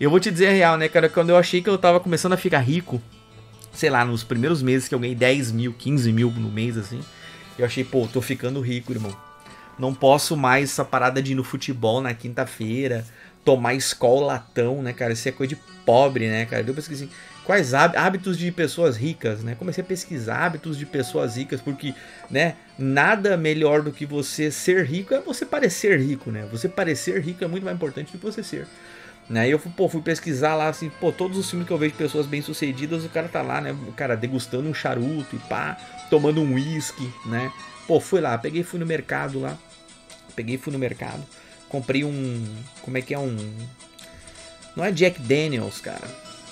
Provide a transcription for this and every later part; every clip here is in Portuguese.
Eu vou te dizer a real, né, cara? Quando eu achei que eu tava começando a ficar rico, sei lá, nos primeiros meses que eu ganhei 10 mil, 15 mil no mês, assim, eu achei, pô, tô ficando rico, irmão. Não posso mais essa parada de ir no futebol na quinta-feira, tomar Skol latão, né, cara? Isso é coisa de pobre, né, cara? Eu pesquisei assim, quais hábitos de pessoas ricas, né? Comecei a pesquisar hábitos de pessoas ricas, porque, né, nada melhor do que você ser rico é você parecer rico, né? Você parecer rico é muito mais importante do que você ser. Né? E eu fui pesquisar lá, assim, pô, todos os filmes que eu vejo de pessoas bem-sucedidas, o cara tá lá, né? O cara degustando um charuto e pá, tomando um uísque, né? Pô, fui lá, fui no mercado lá. Fui no mercado, comprei um... Como é que é um... Não é Jack Daniels, cara.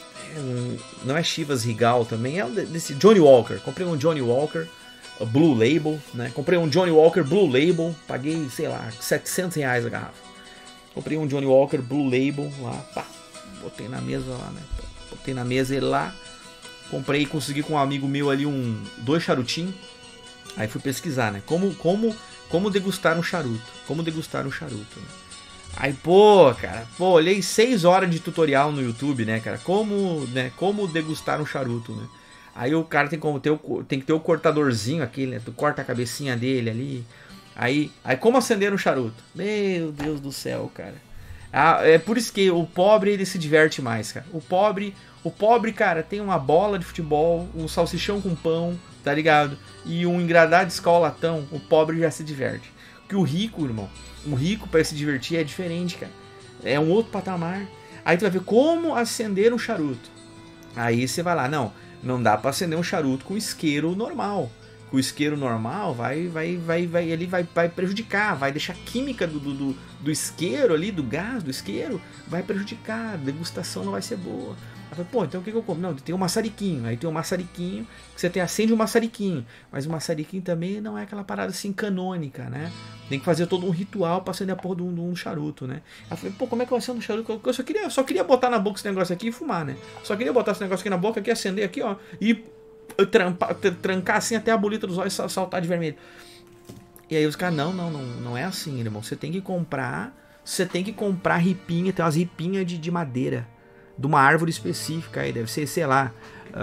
Não é Chivas Regal também, é desse Johnny Walker. Comprei um Johnny Walker Blue Label, né? Comprei um Johnny Walker Blue Label, paguei, sei lá, R$700 a garrafa. Comprei um Johnny Walker Blue Label lá, pá, botei na mesa lá, né? Botei na mesa ele lá. Comprei, consegui com um amigo meu ali dois charutinhos. Aí fui pesquisar, né? Como degustar um charuto. Como degustar um charuto, né? Aí, cara, olhei 6 horas de tutorial no YouTube, né, cara? Como degustar um charuto, né? Aí o cara tem que ter o cortadorzinho aqui, né? Tu corta a cabecinha dele ali. Aí como acender um charuto? Meu Deus do céu, cara. É por isso que o pobre, ele se diverte mais, cara. O pobre, cara, tem uma bola de futebol, um salsichão com pão, tá ligado? E um engradado de Skol latão, o pobre já se diverte. Porque o rico, irmão, pra se divertir é diferente, cara. É um outro patamar. Aí tu vai ver como acender um charuto. Aí você vai lá, não dá pra acender um charuto com isqueiro normal. O isqueiro normal ele vai prejudicar, vai deixar a química do isqueiro ali, do gás do isqueiro, vai prejudicar, a degustação não vai ser boa. Aí fala, pô, então o que eu como? Não, tem um maçariquinho, aí tem um maçariquinho, que você acende um maçariquinho, mas o maçariquinho também não é aquela parada assim canônica, né? Tem que fazer todo um ritual pra acender a porra de um charuto, né? Aí eu falei, pô, como é que eu acendo um charuto? Eu só queria botar na boca esse negócio aqui e fumar, né? Só queria botar esse negócio aqui na boca, aqui, acender aqui, ó, e trancar assim até a bolita dos olhos saltar de vermelho. E aí os caras, não é assim, irmão. Você tem que comprar ripinha, tem umas ripinhas de madeira, de uma árvore específica aí, deve ser, sei lá,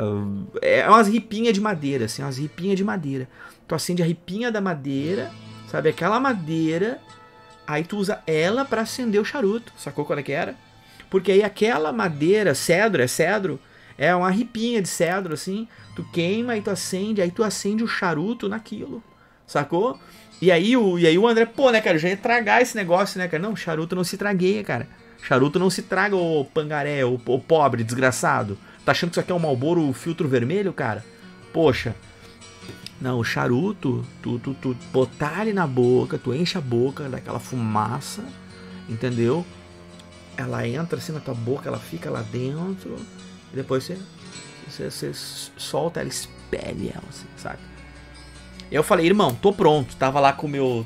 é umas ripinhas de madeira, assim, umas ripinhas de madeira. Tu acende a ripinha da madeira, sabe, aquela madeira, aí tu usa ela pra acender o charuto, sacou qual é que era? Porque aí aquela madeira, cedro, é uma ripinha de cedro, assim, tu queima e tu acende o charuto naquilo, sacou? E aí o André, pô, né, cara, eu já ia tragar esse negócio, né, cara? Não, charuto não se tragueia, cara. Charuto não se traga, ô pangaré, ô pobre, desgraçado. Tá achando que isso aqui é um Marlboro filtro vermelho, cara? Poxa. Não, o charuto, tu botar ele na boca, tu enche a boca daquela fumaça, entendeu? Ela entra assim na tua boca, ela fica lá dentro... E depois você solta ela, espelha ela, assim, sabe? Eu falei, irmão, tô pronto. Tava lá com o meu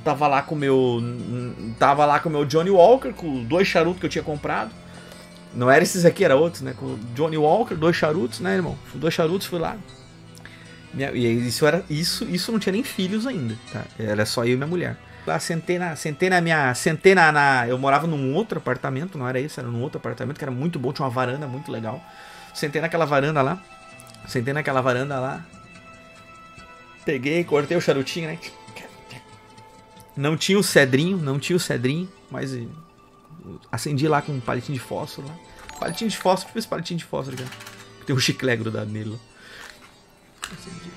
Johnny Walker, com 2 charutos que eu tinha comprado. Não era esses aqui, era outros, né? Com o Johnny Walker, 2 charutos, né, irmão? 2 charutos, fui lá. E isso não tinha nem filhos ainda, tá? Era só eu e minha mulher. Lá eu morava num outro apartamento, não era esse, era num outro apartamento que era muito bom, tinha uma varanda muito legal. Sentei naquela varanda lá. Peguei, cortei o charutinho, né? Não tinha o cedrinho, mas acendi lá com um palitinho de fósforo lá. Palitinho de fósforo, deixa eu ver esse palitinho de fósforo aqui. Tem um chiclete grudado nele lá. Acendi.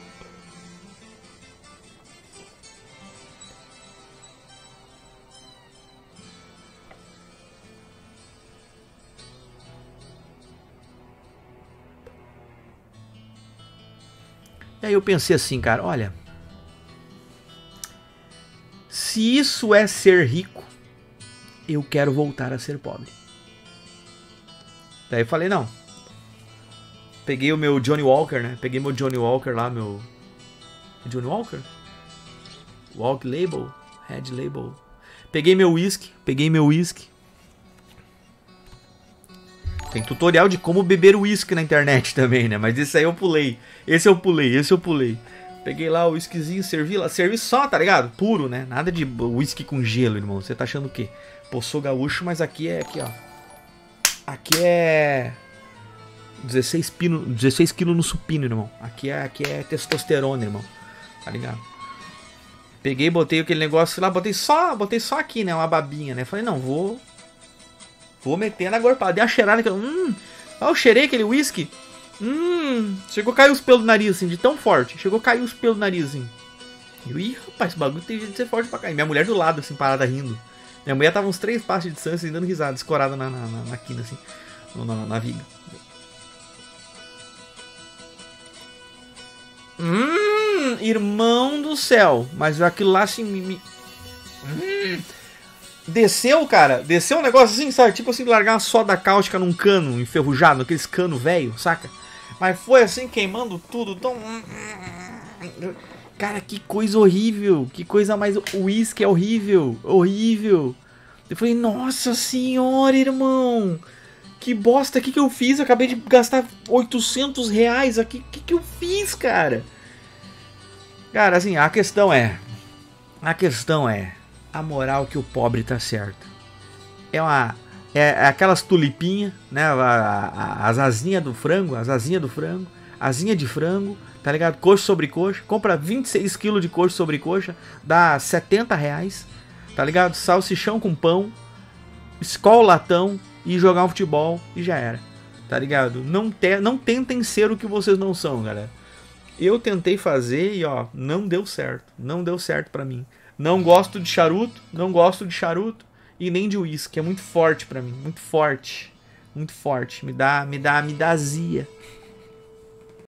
E aí eu pensei assim, cara, olha, se isso é ser rico, eu quero voltar a ser pobre. Daí eu falei, não. Peguei o meu Johnny Walker, né? Peguei meu Johnny Walker lá, meu... Johnny Walker? Walk Label? Red Label. Peguei meu whisky. Tem tutorial de como beber whisky na internet também, né? Mas esse aí eu pulei. Esse eu pulei. Peguei lá o whiskyzinho, servi só, tá ligado? Puro, né? Nada de whisky com gelo, irmão. Você tá achando o quê? Pô, sou gaúcho, mas aqui é aqui, ó. Aqui é 16 quilos no supino, irmão. Aqui é testosterona, irmão. Tá ligado? Peguei, botei aquele negócio lá, botei só aqui, né? Uma babinha, né? Falei, não, vou meter na gorpada. Dei uma cheirada que eu cheirei aquele whisky. Chegou a cair os pelos do nariz, assim, de tão forte. Chegou a cair os pelos do nariz, assim. Ih, rapaz, esse bagulho tem jeito de ser forte pra cair. Minha mulher do lado, assim, parada rindo. Minha mulher tava uns 3 passos de distância, assim, dando risada, escorada na quina, assim, na viga. Irmão do céu. Mas aquilo lá, assim, desceu, cara. Desceu um negócio assim, sabe? Tipo assim, largar uma soda cáustica num cano enferrujado, aqueles cano velho, saca? Mas foi assim, queimando tudo. Tão... Cara, que coisa horrível. Que coisa mais... O uísque é horrível. Horrível. Eu falei, nossa senhora, irmão. Que bosta. O que eu fiz? Eu acabei de gastar 800 reais aqui. O que eu fiz, cara? Cara, assim, a questão é... A moral que o pobre tá certo. É aquelas tulipinhas, né? As asinhas do frango. Asinha de frango. Tá ligado? Coxa sobre coxa. Compra 26 kg de coxa sobre coxa. Dá 70 reais. Tá ligado? Salsichão com pão. Skol latão. E jogar um futebol. E já era. Tá ligado? Não tentem ser o que vocês não são, galera. Eu tentei fazer e ó, não deu certo. Não deu certo pra mim. Não gosto de charuto. Não gosto de charuto. E nem de uísque. É muito forte pra mim. Muito forte. Muito forte. Me dá azia.